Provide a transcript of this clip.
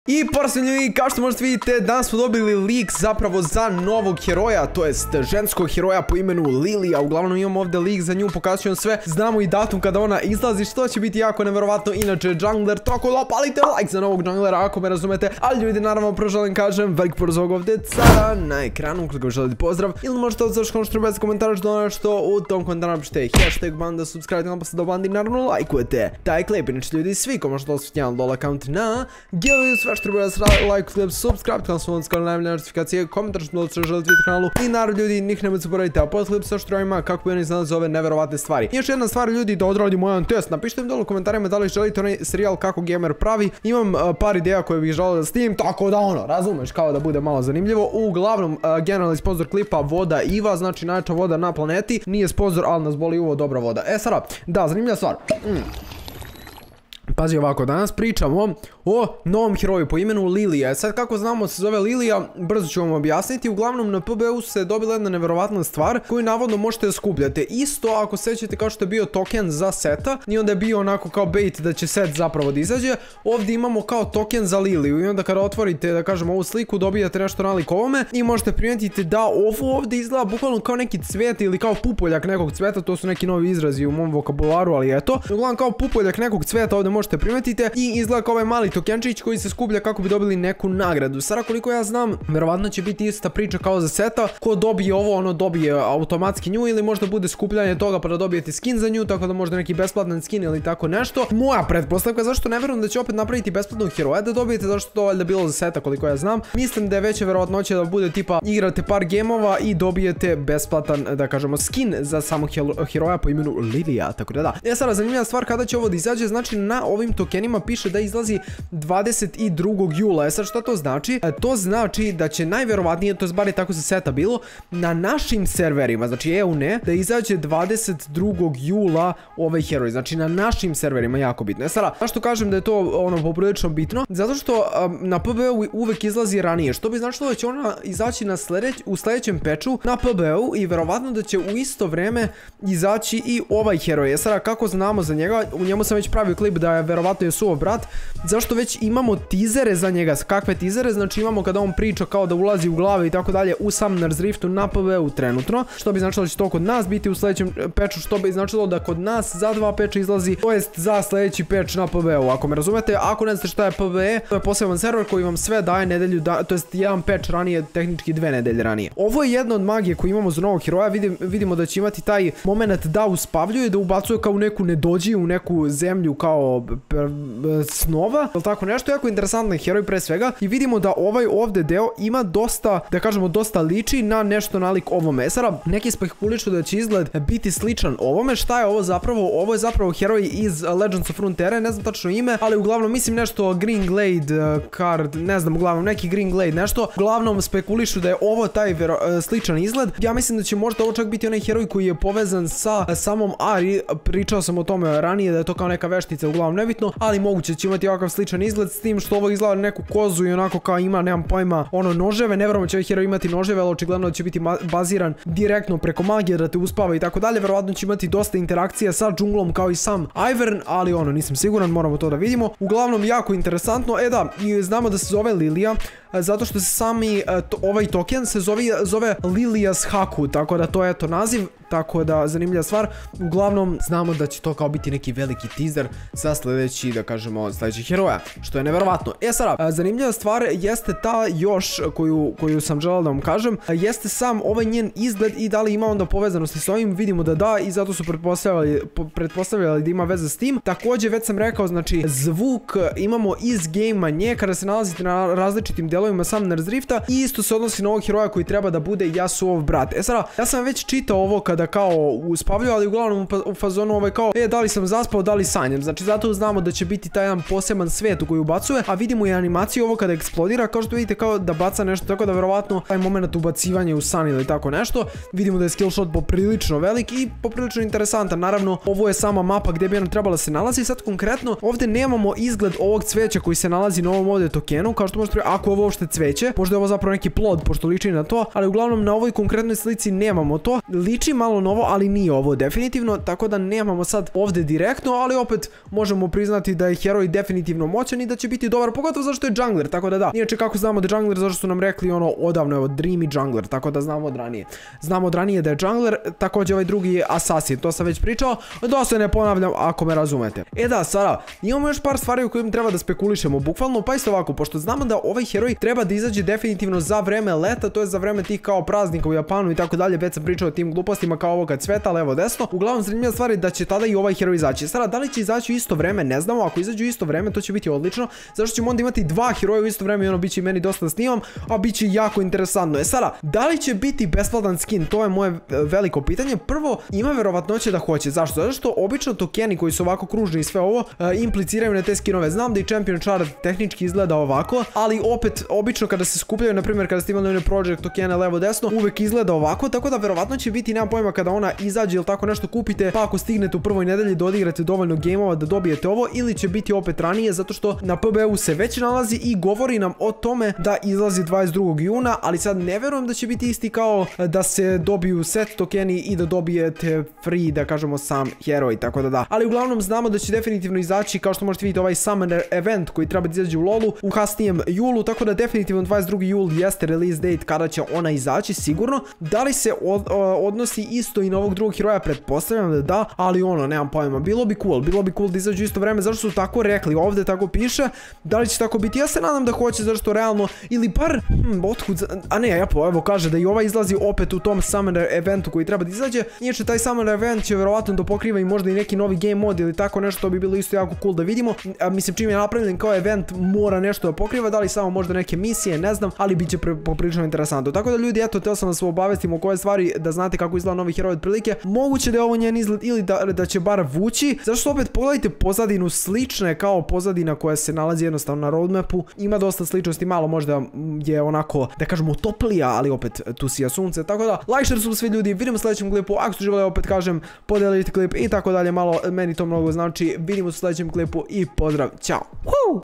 I posljednji ljudi, kao što možete vidite, danas smo dobili lik zapravo za novog heroja, to jest ženskog heroja po imenu Lilija. Uglavnom imamo ovdje lik za nju, pokazat ću vam sve. Znamo i datum kada ona izlazi, što će biti jako neverovatno. Inače, jungler, tako da palite like za novog junglera ako me razumete. Ali ljudi, naravno, proželim kažem, velik pozdrav ovdje cara na ekranu, ukoliko želite pozdrav. Ili možete odzaći ono što treba bez komentara što nešto u tom komentaru napišite hashtag banda, subscribe, pa se do bandi, naravno lajkujete taj klip. Inače ljudi, svi ko možete osvjetnjati dola account na giveaway, sve što treba da se like, flip, subscribe, kanal smo odskali najbolje notifikacije, komentar što što želite vidjeti kanalu. I naravno ljudi, njih nemojte zaboraviti, a pod klip sve što treba ima kako bi oni znali za ove neverovatne stvari. I još jedna stvar ljudi, da odradimo jedan test, napišite mi dole u komentarima da li želite onaj serijal kako gamer pravi. Imam par ideja koje bih želio da snimim, tako da ono, razumeš, kao da bude malo zanimljivo. Uglavnom, generalni sponsor klipa voda Iva, znači najjača voda na planeti, nije sponsor, ali nas boli uvo, dobra voda. Sada, da, zanimljiva stvar. Pazi ovako, danas pričamo o novom heroju po imenu Lilija. Sad kako znamo se zove Lilija, brzo ću vam objasniti. Uglavnom na PBU se dobila jedna neverovatna stvar koju navodno možete skupljati. Isto ako sećate kao što je bio token za seta i onda je bio onako kao bait da će set zapravo da izađe. Ovdje imamo kao token za Liliju i onda kada otvorite, da kažem, ovu sliku dobijate nešto nalik ovome i možete primijetiti da ovo ovdje izgleda bukvalno kao neki cvet ili kao pupoljak nekog cveta. To su neki novi izrazi u mom vokabularu, ali eto. Uglavnom kao pupoljak nekog cveta ovdje možete primetite i izgleda kao ovaj mali tokenčić koji se skuplja kako bi dobili neku nagradu. Sada koliko ja znam, verovatno će biti ista priča kao za seta. Ko dobije ovo, ono dobije automatski nju ili možda bude skupljanje toga pa da dobijete skin za nju, tako da možda neki besplatan skin ili tako nešto. Moja pretpostavka, zašto ne verujem da će opet napraviti besplatnog heroja da dobijete, zašto to valjda bilo za seta koliko ja znam. Mislim da je veća verovatnoća da bude tipa igrate par gemova i dobijete besplatan, da kažemo, skin za samog heroja po imenu Lilija, tako da da. Sada zanimljiva stvar kada će ovo da izađe, znači na ovim tokenima piše da izlazi 22. jula. Sad šta to znači? To znači da će najverovatnije, to je bar je tako se seta bilo, na našim serverima, znači EU ne, da izađe 22. jula ovaj heroj, znači na našim serverima, jako bitno. Sada, zašto kažem da je to ono poprilično bitno? Zato što na PBU uvek izlazi ranije, što bi značilo da će ona izaći u sljedećem patchu na PBU i verovatno da će u isto vreme izaći i ovaj heroj. Sada, kako znamo za njega, u njemu sam već pravio klip da je verovatno je suov brat, zašto već imamo tizere za njega. Kakve tizere? Znači imamo kada on priča kao da ulazi u glave i tako dalje u Summoner's Riftu na PBU trenutno, što bi značilo da će to kod nas biti u sljedećem patchu, što bi značilo da kod nas za 2 patcha izlazi, to jest za sljedeći patch na PBU, ako me razumete. Ako ne znate šta je PBE, to je poseban server koji vam sve daje nedelju, to jest jedan patch ranije, tehnički 2 nedelje ranije. Ovo je jedna od magije koju imamo za novog heroja, vidimo da će imati taj moment da uspavljuje, da ubacuje kao u neku nedođiju, u neku zemlju kao snova, ili tako nešto. Jako interesantan heroj pre svega i vidimo da ovaj ovdje deo ima dosta, da kažemo, dosta liči na nešto nalik ovome. Sada, neki spekulišu da će izgled biti sličan ovome. Šta je ovo zapravo? Ovo je zapravo heroj iz Legends of Runeterra, ne znam tačno ime, ali uglavnom mislim nešto Green Glade card, ne znam, uglavnom neki Green Glade nešto. Uglavnom spekulišu da je ovo taj sličan izgled. Ja mislim da će možda ovo čak biti onaj heroj koji je povezan sa samom Ari, pričao sam o tome ranije da je to kao neka veštica, uglavnom nebitno, ali moguće će imati ovakav sličan izgled, s tim što ovo izgleda neku kozu i onako kao ima, nemam pojma, ono noževe. Ne verujem da će ovaj heroj imati noževe, ali očigledno da će biti baziran direktno preko magije da te uspava i tako dalje. Verovatno će imati dosta interakcija sa džunglom kao i sam Ivern, ali ono, nisam siguran, moramo to da vidimo. Uglavnom, jako interesantno. Da, i znamo da se zove Lilija, zato što se sami ovaj token se zove Lilija's Haku, tako da to je to naziv, tako da zanimljiva stvar. Uglavnom, znamo da će to kao biti neki veliki teaser za sljedeći, da kažemo, sljedećih heroja, što je neverovatno. Sada, zanimljiva stvar jeste ta još koju sam želeo da vam kažem, jeste sam ovaj njen izgled i da li ima onda povezanosti s ovim. Vidimo da da i zato su pretpostavljali da ima veze s tim. Također, već sam rekao, znači zvuk imamo iz game-a nje kada se nalazite na različitim delovima Summoner's Rifta i isto se odnosi na ovog heroja koji treba da bude Yasuov brat. Sada, ja sam već čitao ovo kada kao uspavljaju, ali uglavnom u fazonu ovaj kao, da li sam zaspao, da li sanjam. Znači zato znamo da će biti taj jedan poseban svet u koji ubacuje, a vidimo i animaciju ovo kada eksplodira, kao što vidite kao da baca nešto, tako da verovatno taj moment ubacivanja u san ili tako nešto. Vidimo da je skillshot poprilično velik i poprilično interesantan. Naravno, ovo je sama mapa gdje bi ona trebala se nalazi. Sad konkretno ovdje nemamo izgled ovog cveća koji se nalazi na ovom ovdje tokenu, kao što možete, ako ovo uopšte cveće, možda je ovo zapravo neki plod, pošto liči na to, ali uglavnom na ovoj konkretnoj slici nemamo to. Liči malo novo, ali nije ovo definitivno, tako da nemamo sad ovde direktno, ali opet možemo priznati da je heroj definitivno moćan i da će biti dobar, pogotovo zašto je jungler, tako da da. Inače kako znamo da je jungler, zašto su nam rekli ono odavno, evo Dreamy jungler, tako da znamo od ranije. Znamo od ranije da je jungler, također ovaj drugi je assassin, to sam već pričao, da se ne ponavljam ako me razumete. E da, sada, imamo još par stvari u kojim treba da spekulišemo, bukvalno, pa isto ovako, pošto znamo da ovaj heroj treba da izađe definitivno za vreme leta, to je za vreme tih kao praznika u Japanu i tako dalje, već sam pričao o tim glupostima kao ovoga cveta, levo desno. Uglavnom zanimljiva stvar je da će tada i ovaj heroj izaći. Sada, da li će izaći u isto vreme, ne znamo, ako izađu u isto vreme to će biti odlično, zašto ćemo onda imati dva heroja u isto vreme i ono bit će meni dosta da snimam, a bit će jako interesantno. E sada, da li će biti besplatan skin, to je moje veliko pitanje. Prvo, ima verovatnoće da hoće, zašto? Zato što obično tokeni koji su ovako kružni i sve ovo impliciraju na te skinove. Znam da i Champion Shard tehnički izgleda ovako, ali opet obično kada se skupljaju, na primjer kada ste imali one Project tokene levo desno, uvek izgleda ovako, tako da verovatno će biti, nemam pojma, kada ona izađe ili tako nešto kupite, pa ako stignete u prvoj nedelji da odigrate dovoljno gameova da dobijete ovo, ili će biti opet ranije, zato što na PBU se već nalazi i govori nam o tome da izlazi 22. juna, ali sad ne verujem da će biti isti kao da se dobiju set tokeni i da dobijete free, da kažemo, sam heroj, tako da da. Ali uglavnom znamo da će definitivno izaći, kao što možete vidjeti, ovaj Summoner event koji treba da izađe u LoLu u kasnijem julu, tako da definitivno 22. jul jeste release date kada će ona izaći, sigurno. Da li se odnosi isto i na ovog drugog heroja, pretpostavljam da da, ali ono, nemam pojma, bilo bi cool da izađu isto vreme, zašto su tako rekli, ovde tako piše, da li će tako biti, ja se nadam da hoće, zašto realno, ili bar, otkud, a ne, evo kaže da i ova izlazi opet u tom Summoner eventu koji treba da izađe, inače taj Summoner event će verovatno da pokriva i možda i neki novi game mod ili tako nešto, to bi bilo isto jako cool da vidimo, mislim čim je napravljen kao event mora nešto da pokriva, da li samo možda neke misije, ne znam, ali bit će poprilično interesantno, tako da ljudi, eto, teo sam vas obavestim o koje stvari, da znate kako izgleda novi heroj otprilike, moguće da je ovo njen izgled ili da će bar vući, zašto opet pogledajte pozadinu, slična je kao pozadina koja se nalazi jednostavno na roadmapu, ima dosta sličnosti, malo možda je onako, da kažemo, toplija, ali opet tu sija sunce, tako da, like, share, svi ljudi, vidimo u sljedećem klipu, ako ste želeli, opet kažem, podelite klip i tako dalje, malo meni to mnogo znači, vidimo u sljedećem klipu i pozdrav, ćao!